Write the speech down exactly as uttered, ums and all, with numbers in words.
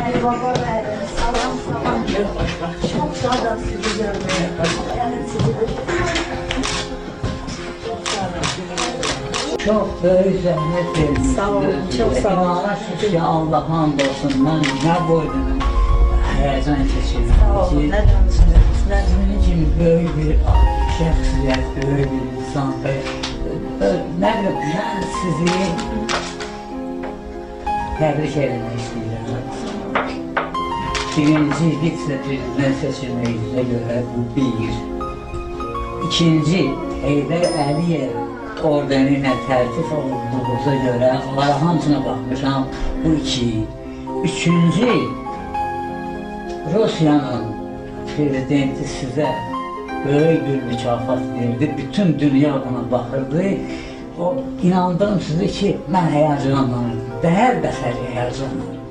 Baba verdi. Salam salam. Çok sağ sizi görmeye. Yani sizi de çok böyük zəhmət verdiniz. Sağ olun, çok sağ olun. İnanırsınız ki, Allah hamd olsun, mən nə boydum həyəcan keçirdim. Sağ olun, nə danışdınız, nə Sizin kimi böyük bir şəxsiyyət, böyük bir insan. Nə bilim, mən sizi təbrik eləmək istəyirəm. Birinci vitse-prezident seçilməyinizə görə bu bir. İkinci, Heydər Əliyev ordeni ilə tərtib olduğunuza görə onlara hamısına baxmışam, bu iki. Üçüncü, Rusiyanın prezidenti sizə böyük bir mükafat verdi, bütün dünya buna baxırdı. O, inandım sizi ki, mən həyəcanlanırdım, dəhər bəsər həyəcanlanırdım.